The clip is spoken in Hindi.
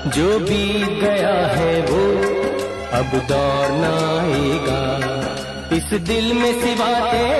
जो बीत गया है वो अब दौर न आएगा। इस दिल में सिवा तेरे